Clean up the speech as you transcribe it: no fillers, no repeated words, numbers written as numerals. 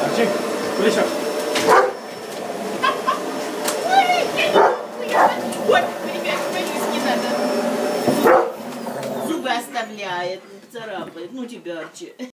Арчи, куда сейчас? Ой, ребят, не надо. Зубы оставляет, царапает. Ну тебя, Арчи.